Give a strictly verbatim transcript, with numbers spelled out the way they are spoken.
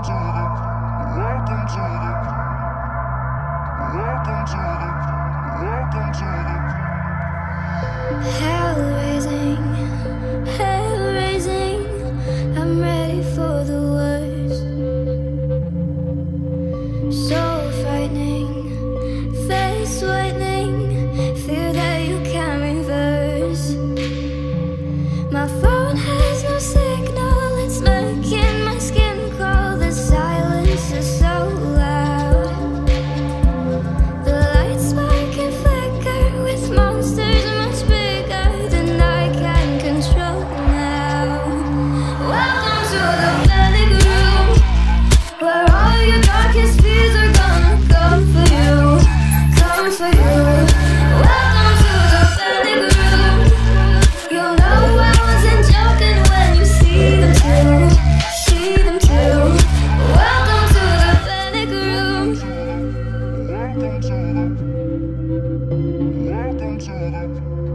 Hell raising, hell raising. I'm ready for the worst. So frightening, face whitening. Fear that you can't reverse. My phone has no signal. It's making my skin crawl. The silence is so loud. The lights spark and flicker with monsters much bigger than I can control now. Welcome to the panic room, where all your darkest fears are gonna come for you, come for you. Welcome to the panic room. You'll know I wasn't joking when you see them too, see them too. Welcome to the panic room. Welcome to the, welcome to the